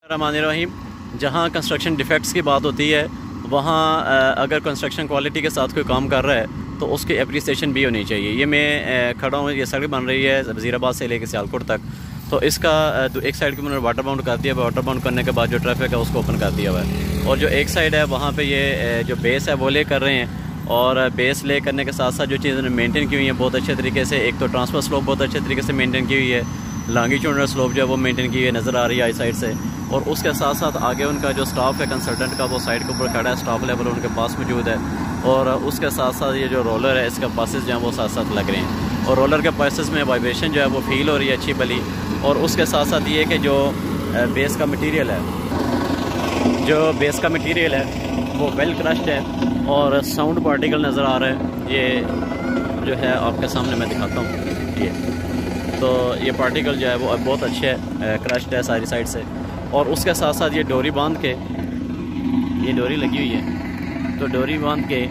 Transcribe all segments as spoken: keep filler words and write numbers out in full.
रहमानिर्रहीम। जहाँ construction defects की बात होती है वहाँ अगर कंस्ट्रक्शन क्वालिटी के साथ कोई काम कर रहा है तो उसकी अप्रिसिएशन भी होनी चाहिए। ये मैं खड़ा हूँ, ये सड़क बन रही है वज़ीराबाद से लेकर सियालकोट तक। तो इसका एक साइड को उन्होंने वाटर बाउंड कर दिया, वाटर बाउंड करने के बाद जो ट्रैफिक है उसको ओपन कर दिया हुआ है। और जो एक साइड है वहाँ पे ये जो बेस है वो ले कर रहे हैं, और बेस ले करने के साथ साथ जो चीज़ें मेंटेन की हुई हैं बहुत अच्छे तरीके से। एक तो ट्रांसफर स्लोप बहुत अच्छे तरीके से मेंटेन की हुई है, लॉन्गिट्यूडनल स्लोप जो है वो मेंटेन की हुई नज़र आ रही है आई साइड से। और उसके साथ साथ आगे उनका जो स्टाफ है कंसल्टेंट का वो साइड के ऊपर खड़ा है, स्टाफ लेवल उनके पास मौजूद है। और उसके साथ साथ ये जो रोलर है इसका पासेस जो है वो साथ साथ लग रहे हैं, और रोलर के पासेस में वाइब्रेशन जो है वो फील हो रही है अच्छी भली। और उसके साथ साथ ये कि जो बेस का मटीरियल है जो बेस का मटीरियल है वो वेल क्रश्ड है, और साउंड पार्टिकल नज़र आ रहा है। ये जो है आपके सामने मैं दिखाता हूँ, ये तो ये पार्टिकल जो है वो बहुत अच्छे है, क्रश्ड है सारी साइड से। और उसके साथ साथ ये डोरी बांध के, ये डोरी लगी हुई है तो डोरी बांध के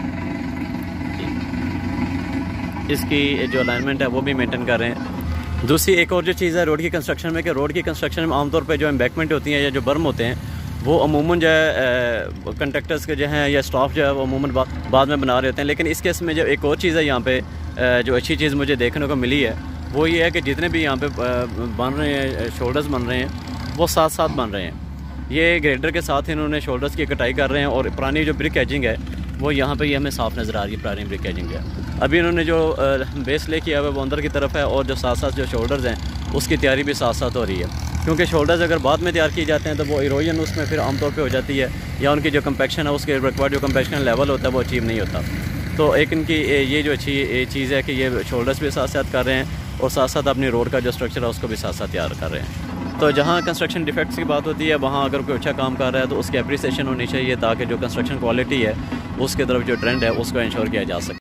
इसकी जो अलाइनमेंट है वो भी मेंटेन कर रहे हैं। दूसरी एक और जो चीज़ है रोड की कंस्ट्रक्शन में, कि रोड की कंस्ट्रक्शन में आमतौर पे जो एम्बैंकमेंट होती हैं या जो बर्म होते हैं वो अमूमन जो है कंट्रैक्टर्स के जो हैं या स्टाफ जो है वो अमूमन बा, बाद में बना रहे होते हैं। लेकिन इस केस में जो एक और चीज़ है यहाँ पे जो अच्छी चीज़ मुझे देखने को मिली है वो ये है कि जितने भी यहाँ पे बन रहे हैं शोल्डर्स बन रहे हैं वो साथ साथ बन रहे हैं। ये ग्रेडर के साथ इन्होंने शोल्डर्स की कटाई कर रहे हैं, और पुरानी जो ब्रिक एजिंग है वो यहाँ पे ये हमें साफ़ नज़र आ रही है, पुरानी ब्रिक एजिंग है। अभी इन्होंने जो बेस ले किया हुआ है वो अंदर की तरफ है, और जो साथ साथ जो शोल्डर्स हैं उसकी तैयारी भी साथ साथ हो रही है। क्योंकि शोल्डर्स अगर बाद में तैयार किए जाते हैं तो वो इरोजन उसमें फिर आमतौर पर हो जाती है, या उनकी जो कंपैक्शन है उसके रिक्वायर्ड जो कंपैक्शन लेवल होता है वो अचीव नहीं होता। तो एक इनकी ये जो अच्छी चीज़ है कि ये शोल्डर्स भी साथ साथ कर रहे हैं, और साथ साथ अपनी रोड का जो स्ट्रक्चर है उसको भी साथ साथ तैयार कर रहे हैं। तो जहाँ कंस्ट्रक्शन डिफेक्ट्स की बात होती है वहाँ अगर कोई अच्छा काम कर रहा है तो उसकी अप्रिसिएशन होनी चाहिए, ताकि जो कंस्ट्रक्शन क्वालिटी है उसके तरफ जो ट्रेंड है उसको इंश्योर किया जा सके।